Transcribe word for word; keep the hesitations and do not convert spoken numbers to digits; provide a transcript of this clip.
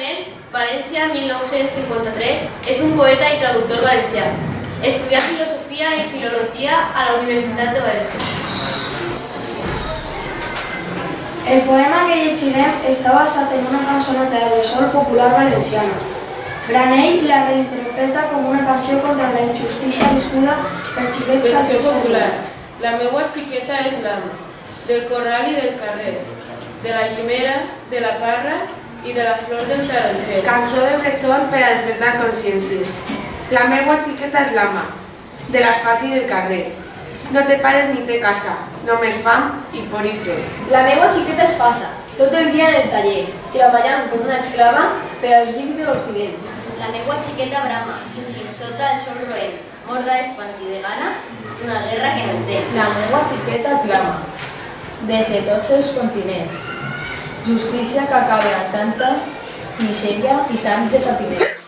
Carlet, València, mil nou-cents cinquanta-tres, és un poeta i traductor valencià. Estudià filosofia i filologia a la Universitat de València. El poema que llegirem està basat en una cançoneta de bressol popular valenciana. Granell la reinterpreta com una canció contra la injustícia viscuda per xiquets al Versió tercer popular. món. La meua xiqueta és l'ama, del corral i del carrer, de la llimera, de la parra i de la flor del taronger. Cançó de bressol per a despertar consciències. La meua xiqueta és l'ama, de l'asfalt i del carrer. No té pares ni té casa, només fam i por i fred. La meua xiqueta es passa tot el dia en el taller, treballant com una esclava per als rics de l'Occident. La meua xiqueta brama, fugint sota el sol roent, morda d'espant i de gana, una guerra que no entén. La meua xiqueta clama, des de tots els continents, justícia que acaba amb tanta misèria i tant de patiment.